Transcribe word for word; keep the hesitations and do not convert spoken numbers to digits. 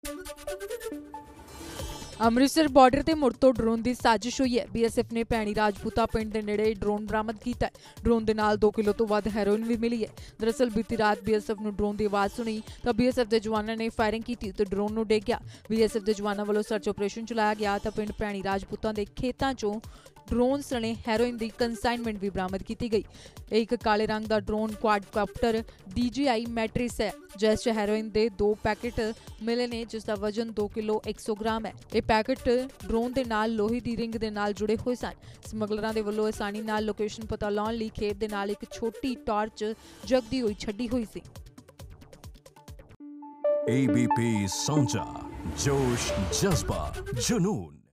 Amritsar border ਤੇ ਮੁੜ ਤੋਂ ਡਰੋਨ ਦੀ ਸਾਜ਼ਿਸ਼ ਹੋਈ ਹੈ। ਬੀਐਸਐਫ ਨੇ ਭੈਣੀ ਰਾਜਪੂਤਾ ਪਿੰਡ ਦੇ ਨੇੜੇ ਡਰੋਨ ਬਰਾਮਦ ਕੀਤਾ ਹੈ। ਡਰੋਨ ਦੇ ਨਾਲ ਦੋ ਕਿਲੋ ਤੋਂ ਵੱਧ ਹੈਰੋਇਨ ਵੀ ਮਿਲੀ ਹੈ। ਦਰਅਸਲ ਬੀਤੀ ਰਾਤ ਬੀਐਸਐਫ ਨੂੰ ਡਰੋਨ ਦੀ ਆਵਾਜ਼ ਸੁਣੀ ਤਾਂ ਬੀਐਸਐਫ ਦੇ ਜਵਾਨਾਂ ਨੇ ਫਾਇਰਿੰਗ ਕੀਤੀ ਤੇ ਡਰੋਨ ਨੂੰ ਡਿੱਗ ਗਿਆ। ਬੀਐਸਐਫ ਦੇ ਜਵਾਨਾਂ ਵੱਲੋਂ ਸਰਚ ਆਪਰੇਸ਼ਨ ਚਲਾਇਆ ਗਿਆ ਤਾਂ ਪਿੰਡ ਭੈਣੀ ਰਾਜਪੂਤਾਂ ਦੇ ਖੇਤਾਂ ਚੋਂ ਡਰੋਨ ਸਣੇ ਹੈਰੋਇਨ ਦੀ ਕੰਸਾਈਨਮੈਂਟ ਵੀ ਬਰਾਮਦ ਕੀਤੀ ਗਈ। ਇਹ ਇੱਕ ਕਾਲੇ ਰੰਗ ਦਾ ਡਰੋਨ ਕੁਆਡਕਾਪਟਰ ਡੀਜੀਆਈ ਮੈਟ੍ਰਿਸ ਹੈ, ਜਿਸ 'ਚ ਹੈਰੋਇਨ ਦੇ ਦੋ ਪੈਕੇਟ ਮਿਲੇ ਨੇ, ਜਿਸ ਦਾ ਵਜ਼ਨ ਦੋ ਕਿਲੋ ਇੱਕ ਸੌ ਗ੍ਰਾਮ ਹੈ। ਇਹ ਪੈਕੇਟ ਡਰੋਨ ਦੇ ਨਾਲ ਲੋਹੇ ਦੀ ਰਿੰਗ ਦੇ ਨਾਲ ਜੁੜੇ ਹੋਏ ਸਨ। ਸਮਗਲਰਾਂ ਦੇ ਵੱਲੋਂ ਆਸਾਨੀ ਨਾਲ ਲੋਕੇਸ਼ਨ ਪਤਾ ਲਾਉਣ ਲਈ ਖੇਤ ਦੇ ਨਾਲ ਇੱਕ ਛੋਟੀ ਟਾਰਚ ਜਗਦੀ ਹੋਈ ਛੱਡੀ ਹੋਈ ਸੀ। एबीपी साँचा, जोश, जज्बा, जुनून।